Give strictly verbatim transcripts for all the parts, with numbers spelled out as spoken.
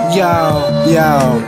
Yo, yo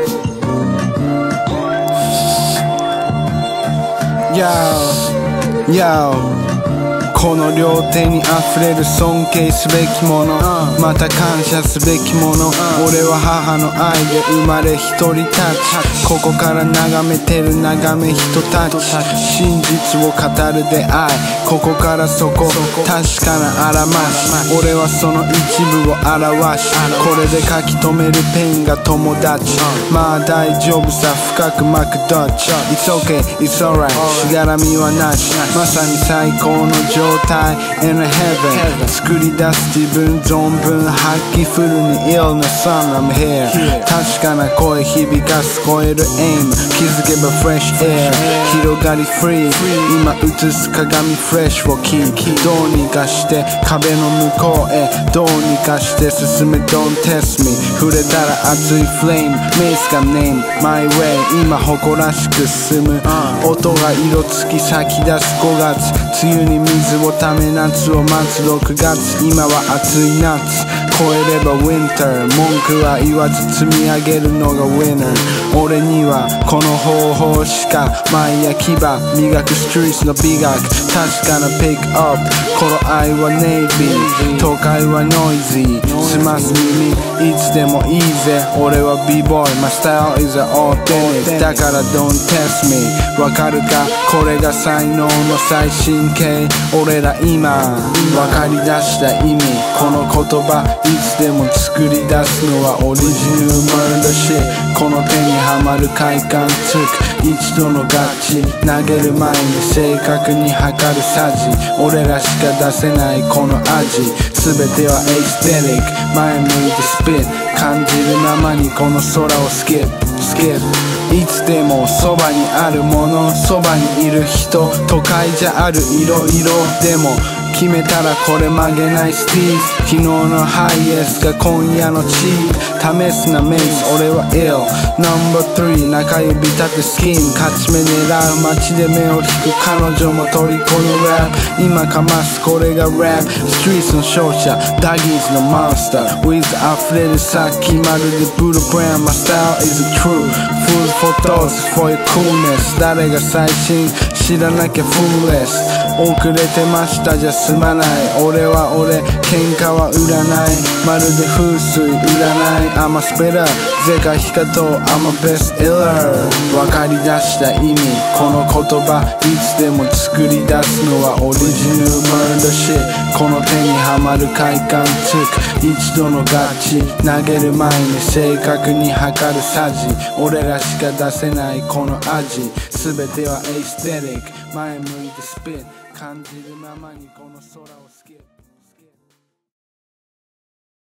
Yo, yoこの両手に溢れる尊敬すべきもの、uh, また感謝すべきもの、uh, 俺は母の愛で生まれ一人立ち、ここから眺めてる眺め人たち、真実を語る出会い、ここからそこ確かなあらまし、俺はその一部を表し、これで書き留めるペンが友達、uh, まあ大丈夫さ深く巻くどっち It's okay, it's alright しがらみはなし、まさに最高の状態 in a heaven 作り出す自分存分発揮フルに ill な sun I'm here 確かな声響かす超える aim 気づけば fresh air 広がり free 今映す鏡 fresh をキーどうにかして壁の向こうへどうにかして進め don't test me 触れたら熱い flame メイスが name my way 今誇らしく進む音が色つき咲き出すごがつ梅雨に水をため夏を待つろくがつ今は暑い夏超えれば winter 文句は言わず積み上げるのが winner 俺にはこの方法しか前や牙磨くストリートの美学確かな pick up 頃合いは navy 都会は noisy 澄ます耳いつでもいいぜ俺は b-boy my style is authentic だから don't test me わかるかこれが才能の最新形俺ら今分かり出した意味この言葉いつでも作り出すのはオリジナルだしこの手にはまる快感つく一度のガチ投げる前に正確に測るサジ俺らしか出せないこの味全てはエステティック前向いてスピッ感じるままにこの空をスキップスキップいつでもそばにあるものそばにいる人都会じゃあるいろいろでも決めたらこれ曲げないスティーブ昨日のハイエースが今夜のチープ試すなメイス俺は ill ナンバースリー中指立てスキン勝ち目狙う街で目を引く彼女も虜のラップ今かますこれがラップストリートの勝者ダギーズのモンスター With 溢れるさっきまるでブルーブラン My style is true Food for thoughts for your coolness 誰が最新知らなきゃ foolish 遅れてましたじゃ済まない俺は俺喧嘩は売らないまるで風水売らない I'm a spitter ゼカヒカト I'm a best iller 分かり出した意味この言葉いつでも作り出すのはオリジナルマーダーシッこの手にはまる快感つく一度のガチ投げる前に正確に測るサジ俺らしか出せないこの味全てはエステティック前向いてスピッ感じるままにこの空をスキップ